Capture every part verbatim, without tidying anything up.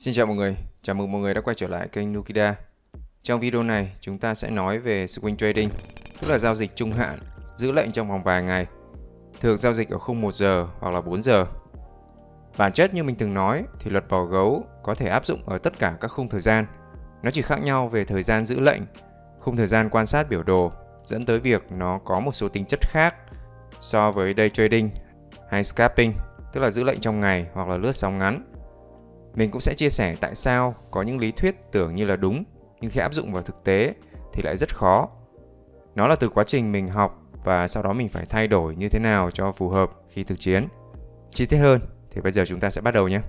Xin chào mọi người, chào mừng mọi người đã quay trở lại kênh Nukida. Trong video này, chúng ta sẽ nói về swing trading, tức là giao dịch trung hạn, giữ lệnh trong vòng vài ngày, thường giao dịch ở khung một giờ hoặc là bốn giờ. Bản chất như mình từng nói thì luật bò gấu có thể áp dụng ở tất cả các khung thời gian. Nó chỉ khác nhau về thời gian giữ lệnh, khung thời gian quan sát biểu đồ, dẫn tới việc nó có một số tính chất khác so với day trading hay scalping, tức là giữ lệnh trong ngày hoặc là lướt sóng ngắn. Mình cũng sẽ chia sẻ tại sao có những lý thuyết tưởng như là đúng, nhưng khi áp dụng vào thực tế thì lại rất khó. Nó là từ quá trình mình học và sau đó mình phải thay đổi như thế nào cho phù hợp khi thực chiến. Chi tiết hơn thì bây giờ chúng ta sẽ bắt đầu nhé.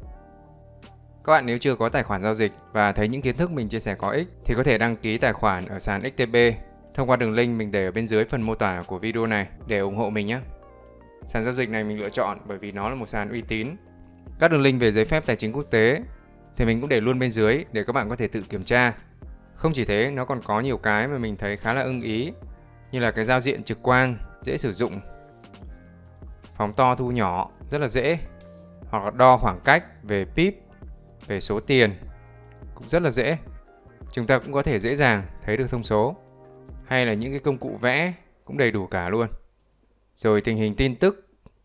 Các bạn nếu chưa có tài khoản giao dịch và thấy những kiến thức mình chia sẻ có ích thì có thể đăng ký tài khoản ở sàn ích tê bê thông qua đường link mình để ở bên dưới phần mô tả của video này để ủng hộ mình nhé. Sàn giao dịch này mình lựa chọn bởi vì nó là một sàn uy tín. Các đường link về giấy phép tài chính quốc tế thì mình cũng để luôn bên dưới để các bạn có thể tự kiểm tra. Không chỉ thế, nó còn có nhiều cái mà mình thấy khá là ưng ý, như là cái giao diện trực quan, dễ sử dụng, phóng to thu nhỏ, rất là dễ, hoặc là đo khoảng cách về pip, về số tiền, cũng rất là dễ. Chúng ta cũng có thể dễ dàng thấy được thông số, hay là những cái công cụ vẽ cũng đầy đủ cả luôn. Rồi tình hình tin tức,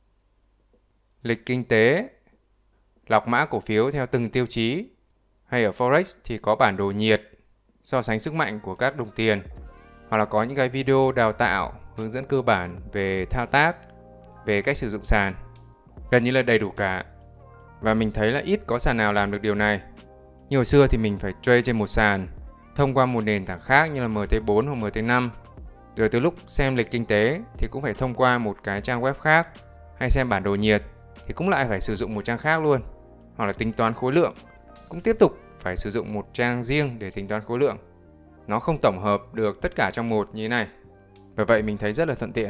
lịch kinh tế, lọc mã cổ phiếu theo từng tiêu chí, hay ở Forex thì có bản đồ nhiệt, so sánh sức mạnh của các đồng tiền, hoặc là có những cái video đào tạo, hướng dẫn cơ bản về thao tác, về cách sử dụng sàn. Gần như là đầy đủ cả. Và mình thấy là ít có sàn nào làm được điều này. Như hồi xưa thì mình phải trade trên một sàn, thông qua một nền tảng khác như là em tê bốn hoặc em tê năm. Rồi từ lúc xem lịch kinh tế thì cũng phải thông qua một cái trang web khác, hay xem bản đồ nhiệt thì cũng lại phải sử dụng một trang khác luôn. Hoặc là tính toán khối lượng, cũng tiếp tục phải sử dụng một trang riêng để tính toán khối lượng. Nó không tổng hợp được tất cả trong một như thế này. Bởi vậy mình thấy rất là thuận tiện.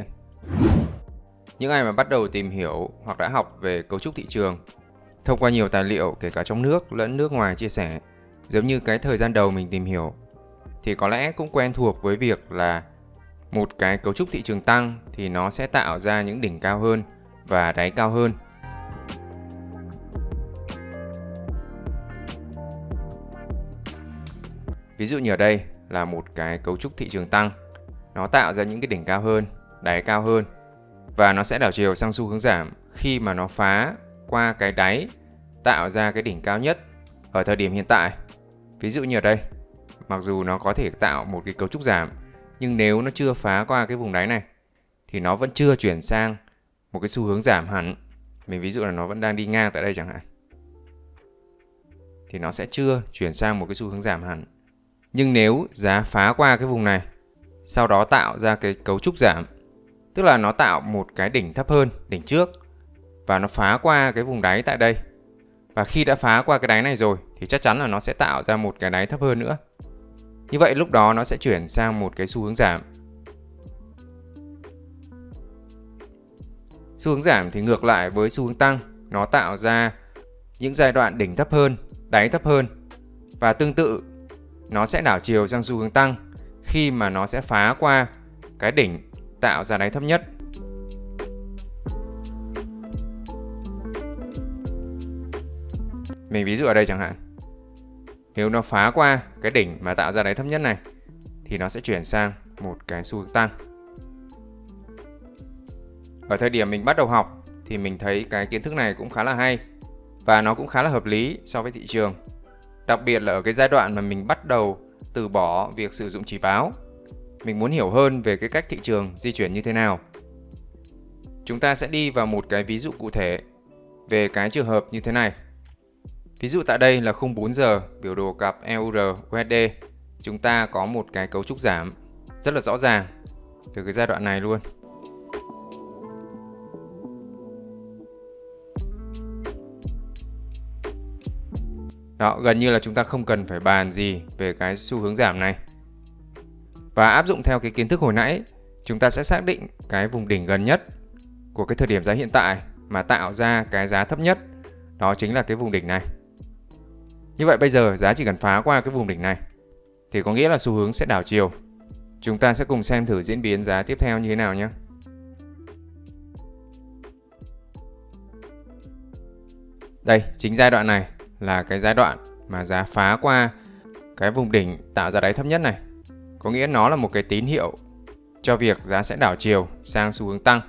Những ai mà bắt đầu tìm hiểu hoặc đã học về cấu trúc thị trường thông qua nhiều tài liệu kể cả trong nước lẫn nước ngoài chia sẻ, giống như cái thời gian đầu mình tìm hiểu, thì có lẽ cũng quen thuộc với việc là một cái cấu trúc thị trường tăng thì nó sẽ tạo ra những đỉnh cao hơn và đáy cao hơn. Ví dụ như ở đây là một cái cấu trúc thị trường tăng, nó tạo ra những cái đỉnh cao hơn, đáy cao hơn, và nó sẽ đảo chiều sang xu hướng giảm khi mà nó phá qua cái đáy, tạo ra cái đỉnh cao nhất ở thời điểm hiện tại. Ví dụ như ở đây, mặc dù nó có thể tạo một cái cấu trúc giảm, nhưng nếu nó chưa phá qua cái vùng đáy này thì nó vẫn chưa chuyển sang một cái xu hướng giảm hẳn. Mình ví dụ là nó vẫn đang đi ngang tại đây chẳng hạn, thì nó sẽ chưa chuyển sang một cái xu hướng giảm hẳn. Nhưng nếu giá phá qua cái vùng này, sau đó tạo ra cái cấu trúc giảm, tức là nó tạo một cái đỉnh thấp hơn đỉnh trước, và nó phá qua cái vùng đáy tại đây. Và khi đã phá qua cái đáy này rồi thì chắc chắn là nó sẽ tạo ra một cái đáy thấp hơn nữa. Như vậy lúc đó nó sẽ chuyển sang một cái xu hướng giảm. Xu hướng giảm thì ngược lại với xu hướng tăng, nó tạo ra những giai đoạn đỉnh thấp hơn, đáy thấp hơn. Và tương tự, nó sẽ đảo chiều sang xu hướng tăng khi mà nó sẽ phá qua cái đỉnh tạo ra đáy thấp nhất. Mình ví dụ ở đây chẳng hạn. Nếu nó phá qua cái đỉnh mà tạo ra đáy thấp nhất này thì nó sẽ chuyển sang một cái xu hướng tăng. Ở thời điểm mình bắt đầu học thì mình thấy cái kiến thức này cũng khá là hay và nó cũng khá là hợp lý so với thị trường. Đặc biệt là ở cái giai đoạn mà mình bắt đầu từ bỏ việc sử dụng chỉ báo. Mình muốn hiểu hơn về cái cách thị trường di chuyển như thế nào. Chúng ta sẽ đi vào một cái ví dụ cụ thể về cái trường hợp như thế này. Ví dụ tại đây là khung bốn giờ, biểu đồ cặp e u rờ u ét đê. Chúng ta có một cái cấu trúc giảm rất là rõ ràng từ cái giai đoạn này luôn. Đó, gần như là chúng ta không cần phải bàn gì về cái xu hướng giảm này. Và áp dụng theo cái kiến thức hồi nãy, chúng ta sẽ xác định cái vùng đỉnh gần nhất của cái thời điểm giá hiện tại mà tạo ra cái giá thấp nhất. Đó chính là cái vùng đỉnh này. Như vậy bây giờ giá chỉ cần phá qua cái vùng đỉnh này thì có nghĩa là xu hướng sẽ đảo chiều. Chúng ta sẽ cùng xem thử diễn biến giá tiếp theo như thế nào nhé. Đây, chính giai đoạn này là cái giai đoạn mà giá phá qua cái vùng đỉnh tạo ra đáy thấp nhất này. Có nghĩa nó là một cái tín hiệu cho việc giá sẽ đảo chiều sang xu hướng tăng.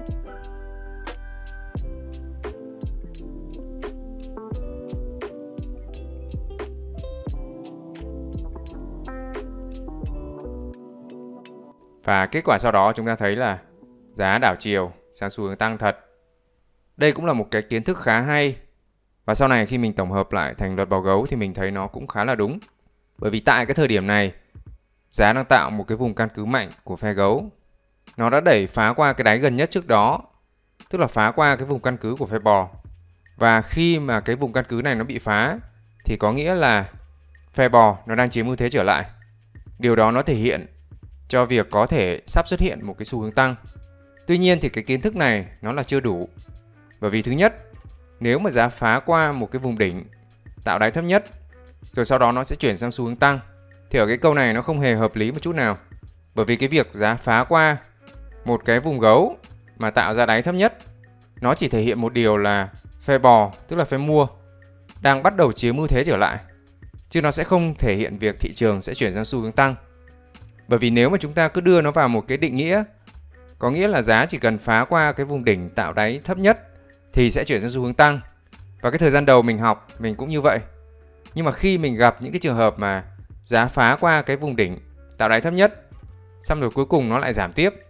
Và kết quả sau đó chúng ta thấy là giá đảo chiều sang xu hướng tăng thật. Đây cũng là một cái kiến thức khá hay. Và sau này khi mình tổng hợp lại thành luật bào gấu thì mình thấy nó cũng khá là đúng. Bởi vì tại cái thời điểm này, giá đang tạo một cái vùng căn cứ mạnh của phe gấu. Nó đã đẩy phá qua cái đáy gần nhất trước đó, tức là phá qua cái vùng căn cứ của phe bò. Và khi mà cái vùng căn cứ này nó bị phá thì có nghĩa là phe bò nó đang chiếm ưu thế trở lại. Điều đó nó thể hiện cho việc có thể sắp xuất hiện một cái xu hướng tăng. Tuy nhiên thì cái kiến thức này nó là chưa đủ. Bởi vì thứ nhất, nếu mà giá phá qua một cái vùng đỉnh tạo đáy thấp nhất rồi sau đó nó sẽ chuyển sang xu hướng tăng thì ở cái câu này nó không hề hợp lý một chút nào. Bởi vì cái việc giá phá qua một cái vùng gấu mà tạo ra đáy thấp nhất nó chỉ thể hiện một điều là phe bò, tức là phe mua, đang bắt đầu chiếm ưu thế trở lại, chứ nó sẽ không thể hiện việc thị trường sẽ chuyển sang xu hướng tăng. Bởi vì nếu mà chúng ta cứ đưa nó vào một cái định nghĩa, có nghĩa là giá chỉ cần phá qua cái vùng đỉnh tạo đáy thấp nhất thì sẽ chuyển sang xu hướng tăng. Và cái thời gian đầu mình học mình cũng như vậy. Nhưng mà khi mình gặp những cái trường hợp mà giá phá qua cái vùng đỉnh tạo đáy thấp nhất xong rồi cuối cùng nó lại giảm tiếp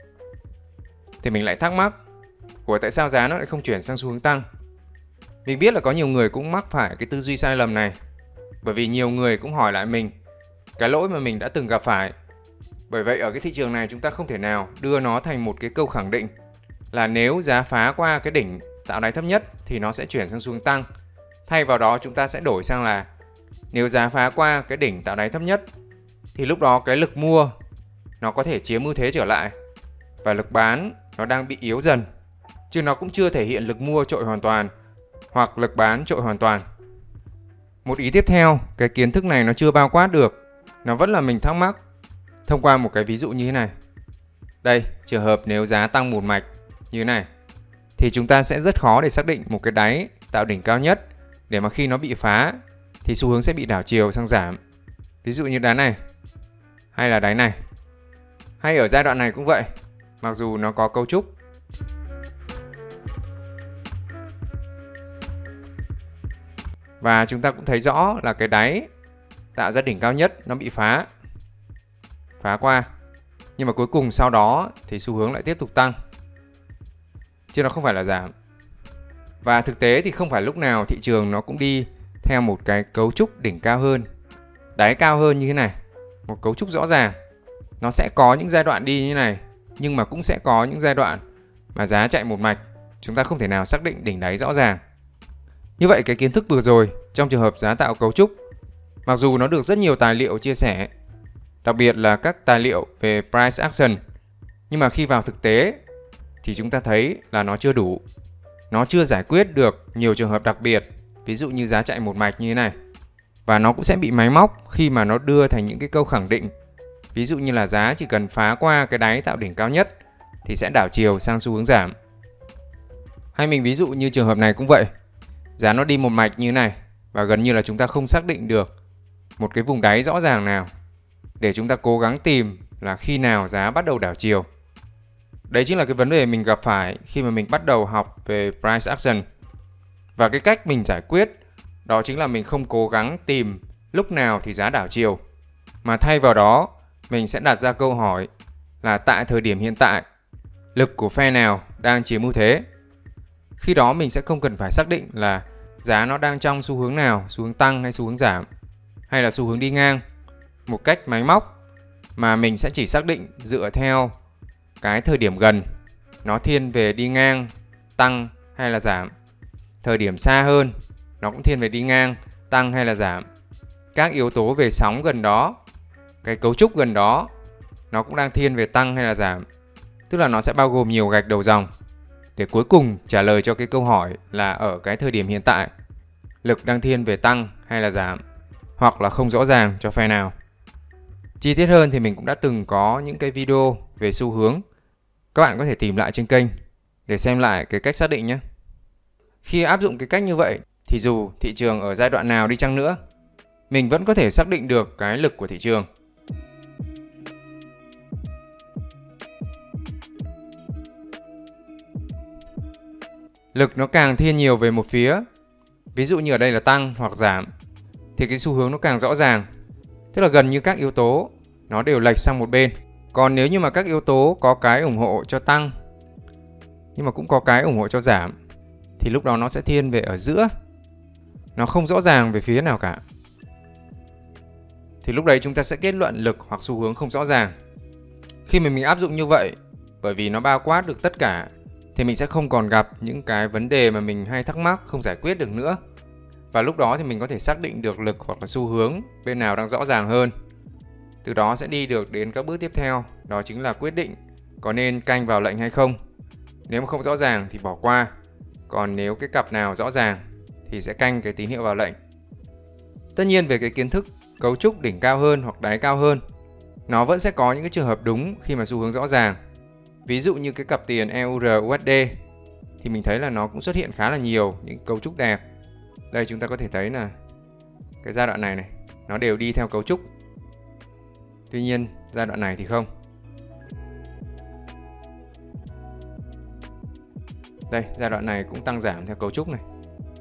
thì mình lại thắc mắc, ủa tại sao giá nó lại không chuyển sang xu hướng tăng? Mình biết là có nhiều người cũng mắc phải cái tư duy sai lầm này. Bởi vì nhiều người cũng hỏi lại mình cái lỗi mà mình đã từng gặp phải. Bởi vậy ở cái thị trường này chúng ta không thể nào đưa nó thành một cái câu khẳng định là nếu giá phá qua cái đỉnh tạo đáy thấp nhất thì nó sẽ chuyển sang xu hướng tăng. Thay vào đó chúng ta sẽ đổi sang là nếu giá phá qua cái đỉnh tạo đáy thấp nhất thì lúc đó cái lực mua nó có thể chiếm ưu thế trở lại và lực bán nó đang bị yếu dần, chứ nó cũng chưa thể hiện lực mua trội hoàn toàn hoặc lực bán trội hoàn toàn. Một ý tiếp theo, cái kiến thức này nó chưa bao quát được, nó vẫn là mình thắc mắc thông qua một cái ví dụ như thế này. Đây, trường hợp nếu giá tăng một mạch như thế này thì chúng ta sẽ rất khó để xác định một cái đáy tạo đỉnh cao nhất để mà khi nó bị phá thì xu hướng sẽ bị đảo chiều sang giảm. Ví dụ như đáy này hay là đáy này. Hay ở giai đoạn này cũng vậy, mặc dù nó có cấu trúc. Và chúng ta cũng thấy rõ là cái đáy tạo ra đỉnh cao nhất nó bị phá. Phá qua. Nhưng mà cuối cùng sau đó thì xu hướng lại tiếp tục tăng, chứ nó không phải là giảm. Và thực tế thì không phải lúc nào thị trường nó cũng đi theo một cái cấu trúc đỉnh cao hơn, đáy cao hơn như thế này, một cấu trúc rõ ràng. Nó sẽ có những giai đoạn đi như thế này, nhưng mà cũng sẽ có những giai đoạn mà giá chạy một mạch, chúng ta không thể nào xác định đỉnh đáy rõ ràng. Như vậy cái kiến thức vừa rồi trong trường hợp giá tạo cấu trúc, mặc dù nó được rất nhiều tài liệu chia sẻ, đặc biệt là các tài liệu về price action, nhưng mà khi vào thực tế thì chúng ta thấy là nó chưa đủ. Nó chưa giải quyết được nhiều trường hợp đặc biệt, ví dụ như giá chạy một mạch như thế này. Và nó cũng sẽ bị máy móc khi mà nó đưa thành những cái câu khẳng định. Ví dụ như là giá chỉ cần phá qua cái đáy tạo đỉnh cao nhất thì sẽ đảo chiều sang xu hướng giảm. Hay mình ví dụ như trường hợp này cũng vậy. Giá nó đi một mạch như thế này và gần như là chúng ta không xác định được một cái vùng đáy rõ ràng nào để chúng ta cố gắng tìm là khi nào giá bắt đầu đảo chiều. Đấy chính là cái vấn đề mình gặp phải khi mà mình bắt đầu học về price action. Và cái cách mình giải quyết đó chính là mình không cố gắng tìm lúc nào thì giá đảo chiều, mà thay vào đó mình sẽ đặt ra câu hỏi là tại thời điểm hiện tại lực của phe nào đang chiếm ưu thế. Khi đó mình sẽ không cần phải xác định là giá nó đang trong xu hướng nào, xu hướng tăng hay xu hướng giảm, hay là xu hướng đi ngang một cách máy móc, mà mình sẽ chỉ xác định dựa theo cái thời điểm gần, nó thiên về đi ngang, tăng hay là giảm. Thời điểm xa hơn, nó cũng thiên về đi ngang, tăng hay là giảm. Các yếu tố về sóng gần đó, cái cấu trúc gần đó, nó cũng đang thiên về tăng hay là giảm. Tức là nó sẽ bao gồm nhiều gạch đầu dòng để cuối cùng trả lời cho cái câu hỏi là ở cái thời điểm hiện tại lực đang thiên về tăng hay là giảm, hoặc là không rõ ràng cho phe nào. Chi tiết hơn thì mình cũng đã từng có những cái video về xu hướng. Các bạn có thể tìm lại trên kênh để xem lại cái cách xác định nhé. Khi áp dụng cái cách như vậy thì dù thị trường ở giai đoạn nào đi chăng nữa, mình vẫn có thể xác định được cái lực của thị trường. Lực nó càng thiên nhiều về một phía, ví dụ như ở đây là tăng hoặc giảm, thì cái xu hướng nó càng rõ ràng. Tức là gần như các yếu tố nó đều lệch sang một bên. Còn nếu như mà các yếu tố có cái ủng hộ cho tăng, nhưng mà cũng có cái ủng hộ cho giảm, thì lúc đó nó sẽ thiên về ở giữa. Nó không rõ ràng về phía nào cả. Thì lúc đấy chúng ta sẽ kết luận lực hoặc xu hướng không rõ ràng. Khi mà mình áp dụng như vậy, bởi vì nó bao quát được tất cả, thì mình sẽ không còn gặp những cái vấn đề mà mình hay thắc mắc không giải quyết được nữa. Và lúc đó thì mình có thể xác định được lực hoặc là xu hướng bên nào đang rõ ràng hơn. Từ đó sẽ đi được đến các bước tiếp theo, đó chính là quyết định có nên canh vào lệnh hay không. Nếu mà không rõ ràng thì bỏ qua. Còn nếu cái cặp nào rõ ràng thì sẽ canh cái tín hiệu vào lệnh. Tất nhiên về cái kiến thức cấu trúc đỉnh cao hơn hoặc đáy cao hơn, nó vẫn sẽ có những cái trường hợp đúng khi mà xu hướng rõ ràng. Ví dụ như cái cặp tiền e u rờ u ét đê thì mình thấy là nó cũng xuất hiện khá là nhiều những cấu trúc đẹp. Đây chúng ta có thể thấy là cái giai đoạn này này nó đều đi theo cấu trúc. Tuy nhiên giai đoạn này thì không. Đây, giai đoạn này cũng tăng giảm theo cấu trúc này.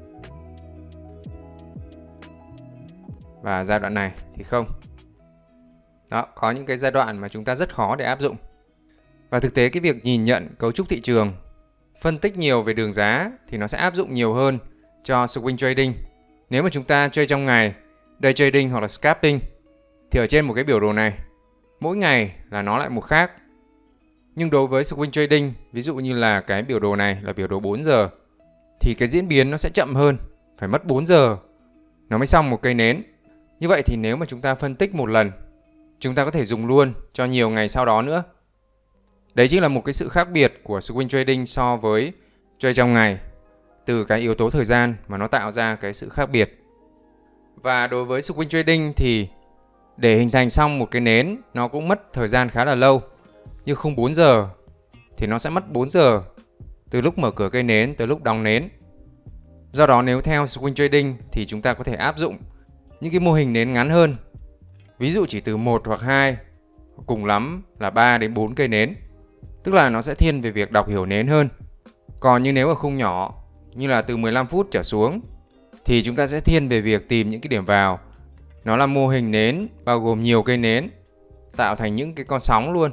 Và giai đoạn này thì không. Đó, có những cái giai đoạn mà chúng ta rất khó để áp dụng. Và thực tế cái việc nhìn nhận cấu trúc thị trường, phân tích nhiều về đường giá thì nó sẽ áp dụng nhiều hơn cho swing trading. Nếu mà chúng ta chơi trong ngày, day trading hoặc là scalping, thì ở trên một cái biểu đồ này, mỗi ngày là nó lại một khác. Nhưng đối với swing trading, ví dụ như là cái biểu đồ này là biểu đồ bốn giờ, thì cái diễn biến nó sẽ chậm hơn, phải mất bốn giờ nó mới xong một cây nến. Như vậy thì nếu mà chúng ta phân tích một lần, chúng ta có thể dùng luôn cho nhiều ngày sau đó nữa. Đấy chính là một cái sự khác biệt của swing trading so với trade trong ngày, từ cái yếu tố thời gian mà nó tạo ra cái sự khác biệt. Và đối với swing trading thì để hình thành xong một cái nến nó cũng mất thời gian khá là lâu. Như khung bốn giờ thì nó sẽ mất bốn giờ từ lúc mở cửa cây nến tới lúc đóng nến. Do đó nếu theo swing trading thì chúng ta có thể áp dụng những cái mô hình nến ngắn hơn. Ví dụ chỉ từ một hoặc hai, cùng lắm là ba đến bốn cây nến. Tức là nó sẽ thiên về việc đọc hiểu nến hơn. Còn như nếu ở khung nhỏ như là từ mười lăm phút trở xuống thì chúng ta sẽ thiên về việc tìm những cái điểm vào. Nó là mô hình nến bao gồm nhiều cây nến tạo thành những cái con sóng luôn.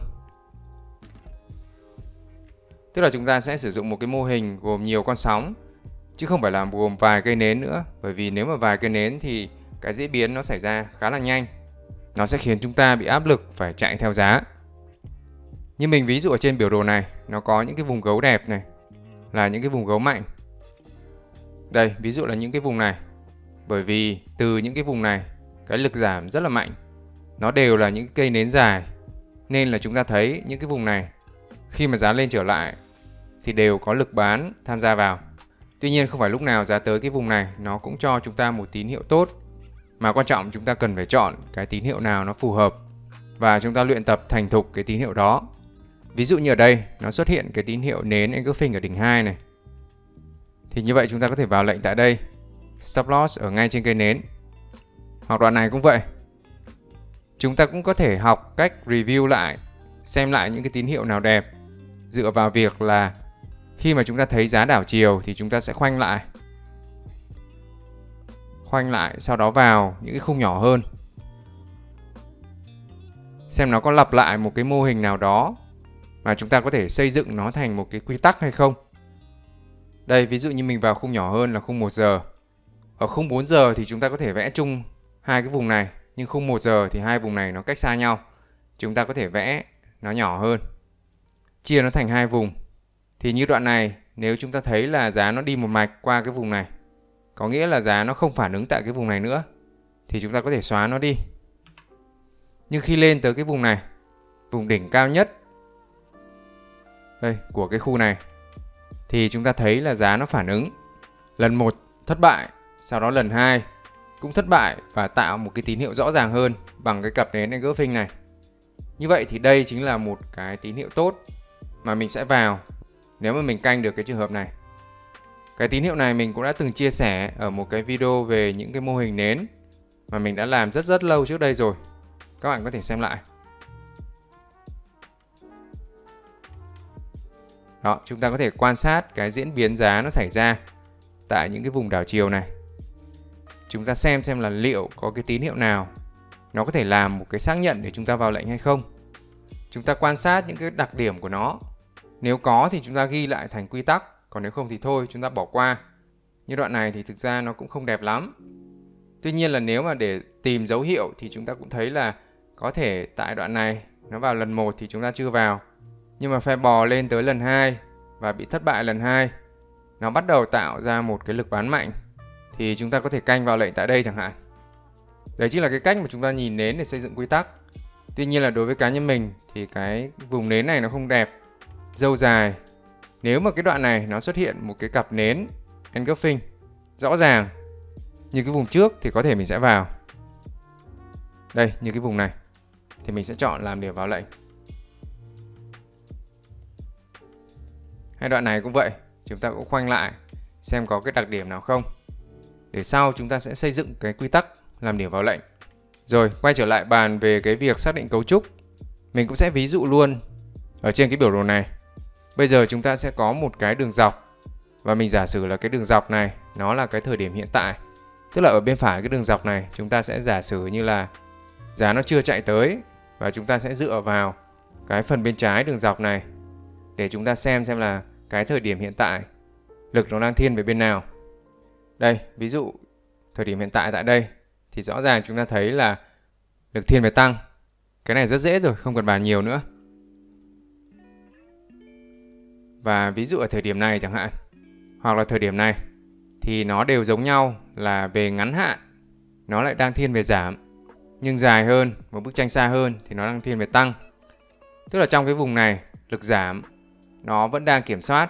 Tức là chúng ta sẽ sử dụng một cái mô hình gồm nhiều con sóng chứ không phải là gồm vài cây nến nữa. Bởi vì nếu mà vài cây nến thì cái diễn biến nó xảy ra khá là nhanh. Nó sẽ khiến chúng ta bị áp lực phải chạy theo giá. Như mình ví dụ ở trên biểu đồ này, nó có những cái vùng gấu đẹp này, là những cái vùng gấu mạnh. Đây, ví dụ là những cái vùng này. Bởi vì từ những cái vùng này, cái lực giảm rất là mạnh. Nó đều là những cây nến dài. Nên là chúng ta thấy những cái vùng này, khi mà giá lên trở lại, thì đều có lực bán tham gia vào. Tuy nhiên không phải lúc nào giá tới cái vùng này, nó cũng cho chúng ta một tín hiệu tốt. Mà quan trọng chúng ta cần phải chọn cái tín hiệu nào nó phù hợp. Và chúng ta luyện tập thành thục cái tín hiệu đó. Ví dụ như ở đây, nó xuất hiện cái tín hiệu nến engulfing ở đỉnh hai này. Thì như vậy chúng ta có thể vào lệnh tại đây. Stop loss ở ngay trên cây nến. Hoặc đoạn này cũng vậy. Chúng ta cũng có thể học cách review lại, xem lại những cái tín hiệu nào đẹp, dựa vào việc là khi mà chúng ta thấy giá đảo chiều thì chúng ta sẽ khoanh lại. Khoanh lại, sau đó vào những cái khung nhỏ hơn. Xem nó có lặp lại một cái mô hình nào đó mà chúng ta có thể xây dựng nó thành một cái quy tắc hay không. Đây, ví dụ như mình vào khung nhỏ hơn là khung một giờ. Ở khung bốn giờ thì chúng ta có thể vẽ chung hai cái vùng này. Nhưng khung một giờ thì hai vùng này nó cách xa nhau. Chúng ta có thể vẽ nó nhỏ hơn. Chia nó thành hai vùng. Thì như đoạn này, nếu chúng ta thấy là giá nó đi một mạch qua cái vùng này, có nghĩa là giá nó không phản ứng tại cái vùng này nữa, thì chúng ta có thể xóa nó đi. Nhưng khi lên tới cái vùng này, vùng đỉnh cao nhất đây của cái khu này, thì chúng ta thấy là giá nó phản ứng. Lần một thất bại, sau đó lần hai cũng thất bại và tạo một cái tín hiệu rõ ràng hơn bằng cái cặp nến engulfing này. Như vậy thì đây chính là một cái tín hiệu tốt mà mình sẽ vào nếu mà mình canh được cái trường hợp này. Cái tín hiệu này mình cũng đã từng chia sẻ ở một cái video về những cái mô hình nến mà mình đã làm rất rất lâu trước đây rồi. Các bạn có thể xem lại. Đó, chúng ta có thể quan sát cái diễn biến giá nó xảy ra tại những cái vùng đảo chiều này. Chúng ta xem xem là liệu có cái tín hiệu nào nó có thể làm một cái xác nhận để chúng ta vào lệnh hay không. Chúng ta quan sát những cái đặc điểm của nó. Nếu có thì chúng ta ghi lại thành quy tắc, còn nếu không thì thôi, chúng ta bỏ qua. Như đoạn này thì thực ra nó cũng không đẹp lắm. Tuy nhiên là nếu mà để tìm dấu hiệu thì chúng ta cũng thấy là có thể tại đoạn này nó vào lần một thì chúng ta chưa vào. Nhưng mà phe bò lên tới lần hai và bị thất bại lần hai, nó bắt đầu tạo ra một cái lực bán mạnh, thì chúng ta có thể canh vào lệnh tại đây chẳng hạn. Đấy chính là cái cách mà chúng ta nhìn nến để xây dựng quy tắc. Tuy nhiên là đối với cá nhân mình thì cái vùng nến này nó không đẹp, dâu dài. Nếu mà cái đoạn này nó xuất hiện một cái cặp nến engulfing rõ ràng như cái vùng trước thì có thể mình sẽ vào. Đây, như cái vùng này thì mình sẽ chọn làm điểm vào lệnh. Hay đoạn này cũng vậy, chúng ta cũng khoanh lại xem có cái đặc điểm nào không, để sau chúng ta sẽ xây dựng cái quy tắc làm điểm vào lệnh. Rồi, quay trở lại bàn về cái việc xác định cấu trúc. Mình cũng sẽ ví dụ luôn ở trên cái biểu đồ này. Bây giờ chúng ta sẽ có một cái đường dọc, và mình giả sử là cái đường dọc này nó là cái thời điểm hiện tại. Tức là ở bên phải cái đường dọc này chúng ta sẽ giả sử như là giá nó chưa chạy tới, và chúng ta sẽ dựa vào cái phần bên trái đường dọc này để chúng ta xem xem là cái thời điểm hiện tại lực nó đang thiên về bên nào. Đây, ví dụ thời điểm hiện tại tại đây thì rõ ràng chúng ta thấy là lực thiên về tăng. Cái này rất dễ rồi, không cần bàn nhiều nữa. Và ví dụ ở thời điểm này chẳng hạn, hoặc là thời điểm này, thì nó đều giống nhau là về ngắn hạn nó lại đang thiên về giảm, nhưng dài hơn, một bức tranh xa hơn thì nó đang thiên về tăng. Tức là trong cái vùng này lực giảm nó vẫn đang kiểm soát,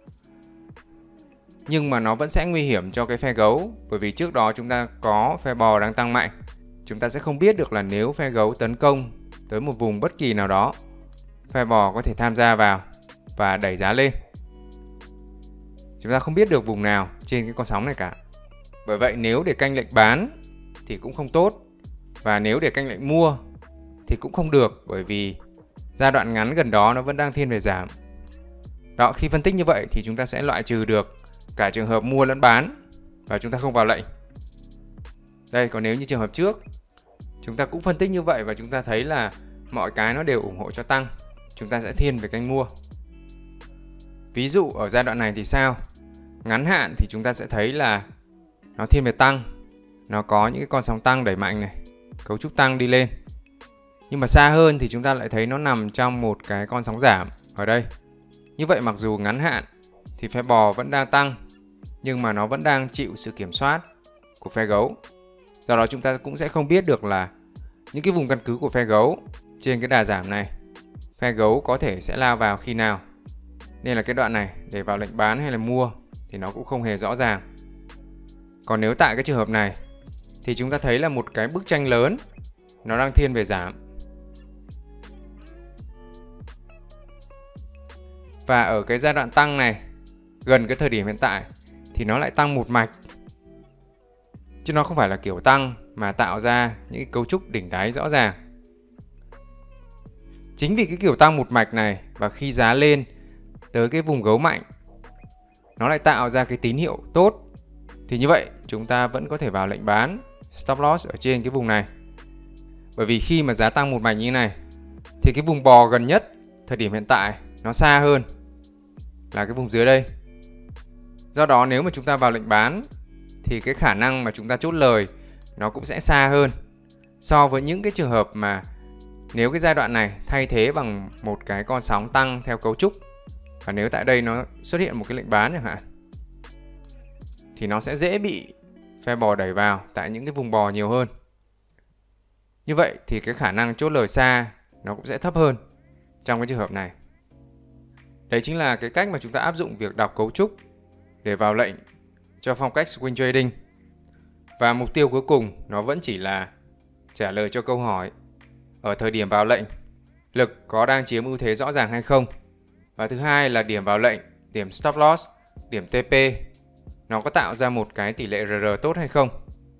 nhưng mà nó vẫn sẽ nguy hiểm cho cái phe gấu, bởi vì trước đó chúng ta có phe bò đang tăng mạnh. Chúng ta sẽ không biết được là nếu phe gấu tấn công tới một vùng bất kỳ nào đó, phe bò có thể tham gia vào và đẩy giá lên. Chúng ta không biết được vùng nào trên cái con sóng này cả. Bởi vậy nếu để canh lệnh bán thì cũng không tốt, và nếu để canh lệnh mua thì cũng không được, bởi vì giai đoạn ngắn gần đó nó vẫn đang thiên về giảm. Đó, khi phân tích như vậy thì chúng ta sẽ loại trừ được cả trường hợp mua lẫn bán và chúng ta không vào lệnh. Đây, còn nếu như trường hợp trước chúng ta cũng phân tích như vậy và chúng ta thấy là mọi cái nó đều ủng hộ cho tăng, chúng ta sẽ thiên về canh mua. Ví dụ ở giai đoạn này thì sao? Ngắn hạn thì chúng ta sẽ thấy là nó thiên về tăng, nó có những cái con sóng tăng đẩy mạnh này, cấu trúc tăng đi lên. Nhưng mà xa hơn thì chúng ta lại thấy nó nằm trong một cái con sóng giảm ở đây. Như vậy mặc dù ngắn hạn thì phe bò vẫn đang tăng, nhưng mà nó vẫn đang chịu sự kiểm soát của phe gấu. Do đó chúng ta cũng sẽ không biết được là những cái vùng căn cứ của phe gấu trên cái đà giảm này, phe gấu có thể sẽ lao vào khi nào. Nên là cái đoạn này để vào lệnh bán hay là mua thì nó cũng không hề rõ ràng. Còn nếu tại cái trường hợp này thì chúng ta thấy là một cái bức tranh lớn nó đang thiên về giảm. Và ở cái giai đoạn tăng này, gần cái thời điểm hiện tại thì nó lại tăng một mạch, chứ nó không phải là kiểu tăng mà tạo ra những cái cấu trúc đỉnh đáy rõ ràng. Chính vì cái kiểu tăng một mạch này, và khi giá lên tới cái vùng gấu mạnh nó lại tạo ra cái tín hiệu tốt, thì như vậy chúng ta vẫn có thể vào lệnh bán stop loss ở trên cái vùng này. Bởi vì khi mà giá tăng một mạch như thế này thì cái vùng bò gần nhất thời điểm hiện tại nó xa hơn là cái vùng dưới đây. Do đó nếu mà chúng ta vào lệnh bán thì cái khả năng mà chúng ta chốt lời nó cũng sẽ xa hơn so với những cái trường hợp mà nếu cái giai đoạn này thay thế bằng một cái con sóng tăng theo cấu trúc, và nếu tại đây nó xuất hiện một cái lệnh bán chẳng hạn, thì nó sẽ dễ bị phe bò đẩy vào tại những cái vùng bò nhiều hơn. Như vậy thì cái khả năng chốt lời xa nó cũng sẽ thấp hơn trong cái trường hợp này. Đấy chính là cái cách mà chúng ta áp dụng việc đọc cấu trúc để vào lệnh cho phong cách swing trading. Và mục tiêu cuối cùng nó vẫn chỉ là trả lời cho câu hỏi ở thời điểm vào lệnh lực có đang chiếm ưu thế rõ ràng hay không. Và thứ hai là điểm vào lệnh, điểm stop loss, điểm tê pê nó có tạo ra một cái tỷ lệ rờ rờ tốt hay không.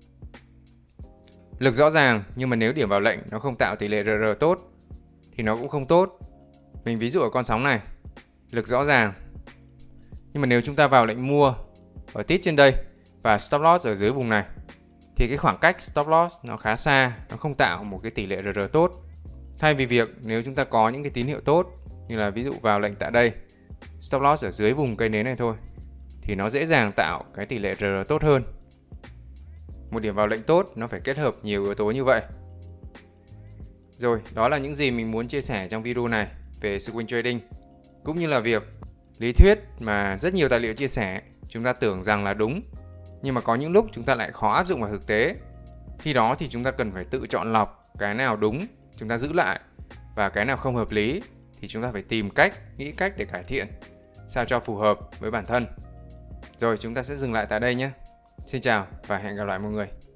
Lực rõ ràng, nhưng mà nếu điểm vào lệnh nó không tạo tỷ lệ rờ rờ tốt thì nó cũng không tốt. Mình ví dụ ở con sóng này, lực rõ ràng. Nhưng mà nếu chúng ta vào lệnh mua ở tít trên đây và stop loss ở dưới vùng này thì cái khoảng cách stop loss nó khá xa, nó không tạo một cái tỷ lệ rờ rờ tốt. Thay vì việc nếu chúng ta có những cái tín hiệu tốt như là ví dụ vào lệnh tại đây, stop loss ở dưới vùng cây nến này thôi thì nó dễ dàng tạo cái tỷ lệ rờ rờ tốt hơn. Một điểm vào lệnh tốt nó phải kết hợp nhiều yếu tố như vậy. Rồi, đó là những gì mình muốn chia sẻ trong video này về swing trading, cũng như là việc lý thuyết mà rất nhiều tài liệu chia sẻ chúng ta tưởng rằng là đúng, nhưng mà có những lúc chúng ta lại khó áp dụng vào thực tế. Khi đó thì chúng ta cần phải tự chọn lọc cái nào đúng chúng ta giữ lại, và cái nào không hợp lý thì chúng ta phải tìm cách, nghĩ cách để cải thiện sao cho phù hợp với bản thân. Rồi, chúng ta sẽ dừng lại tại đây nhé. Xin chào và hẹn gặp lại mọi người.